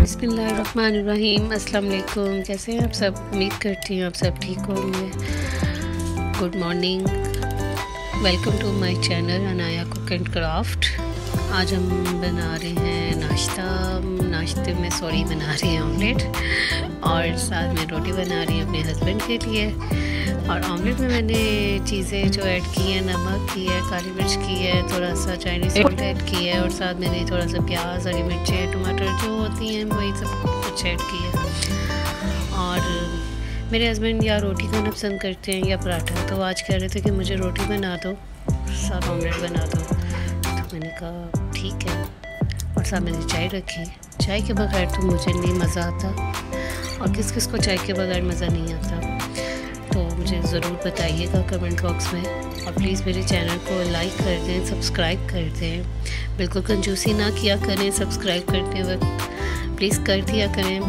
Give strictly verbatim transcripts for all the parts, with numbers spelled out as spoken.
बिस्मिल्लाहिर्रहमानिर्रहीम। अस्सलाम वालेकुम। कैसे हैं आप सब? उम्मीद करती हूँ आप सब ठीक होंगे। Good morning, welcome to my channel Anaya cook and craft. आज हम बना रहे हैं नाश्ता। नाश्ते में सॉरी बना रहे हैं ऑमलेट, और साथ में रोटी बना रही हूँ अपने हस्बैंड के लिए। और ऑमलेट में मैंने चीज़ें जो ऐड की है, नमक की है, काली मिर्च की है, थोड़ा सा चाइनीज़ सॉल्ट ऐड की है, और साथ मैंने थोड़ा सा प्याज, हरी मिर्चें, टमाटर जो होती हैं वही सब कुछ ऐड की है। और मेरे हस्बैंड या रोटी खाना पसंद करते हैं या पराठा, तो आज कह रहे थे कि मुझे रोटी बना दो, साथ ऑमलेट बना दो। तो मैंने कहा ठीक है, और साथ मैंने चाय रखी। चाय के बगैर तो मुझे नहीं मज़ा आता, और किस किस को चाय के बगैर मज़ा नहीं आता, तो मुझे ज़रूर बताइएगा कमेंट बॉक्स में। और प्लीज़ मेरे चैनल को लाइक कर दें, सब्सक्राइब कर दें। बिल्कुल कंजूसी ना किया करें सब्सक्राइब करते वक्त, प्लीज़ कर दिया करें।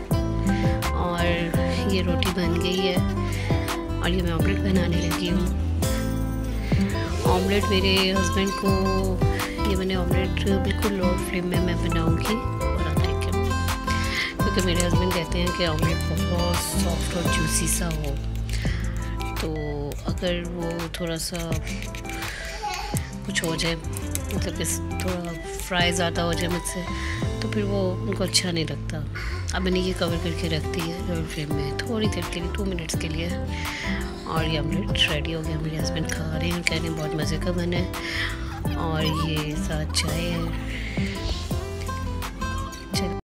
और ये रोटी बन गई है, और ये मैं ऑमलेट बनाने लगी हूँ। ऑमलेट मेरे हस्बैंड को, ये मैंने ऑमलेट बिल्कुल लो फ्लेम में मैं बनाऊँगी, और आप देखें, क्योंकि मेरे हस्बैंड कहते हैं कि ऑमलेट बहुत सॉफ्ट और जूसी सा हो। तो अगर वो थोड़ा सा कुछ हो जाए, मतलब इस थोड़ा फ्राई ज़्यादा हो जाए मुझसे, तो फिर वो उनको अच्छा नहीं लगता। अब मैंने ये कवर करके रख दी है लो फ्लेम में थोड़ी देर के लिए, टू मिनट्स के लिए। और ये ऑमलेट रेडी हो गया। मेरे हस्बैंड खा रहे हैं, कह रहे हैं बहुत मज़े का बना है, और ये साथ चाय है।